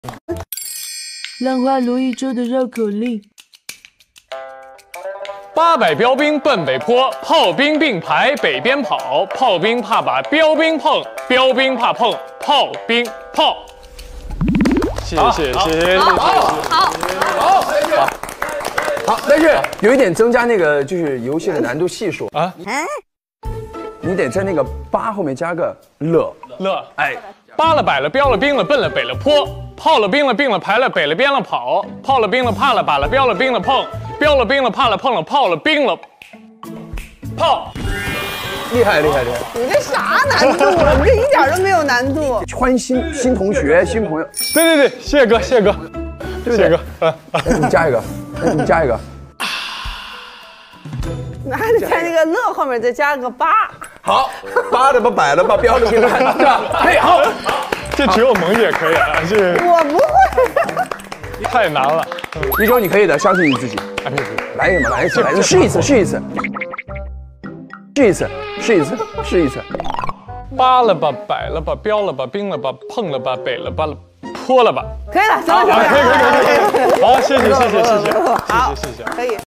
浪花如一周的绕口令。 800标兵奔北坡，炮兵并排北边跑，炮兵怕把标兵碰，标兵怕碰炮兵炮。谢谢。 好，但是有一点增加那个就是游戏的难度系数啊。你得在那个8后面加个了。哎， 扒了摆了标了兵了奔了北了坡，炮了兵了并了排了北了边了跑，炮了兵了怕了把了标了兵了碰，标了兵了怕了碰了炮了兵了炮。 厉害！ 你这啥难度啊？你这一点都没有难度。 欢新同学、新朋友。 对，谢谢哥， 对不对？你加一个， 那还得在那个乐后面再加个8。 好，8了吧，摆了吧，标了兵了，是吧？可以，好。 这只有萌姐可以啊，这我不会。 太难了。 一周你可以的，相信你自己。来一个嘛，来一次，试一次。 扒了吧，摆了吧，标了吧，兵了吧，碰了吧，北了吧，坡了吧。 可以了，行了。 可以。好，谢谢。 好，可以。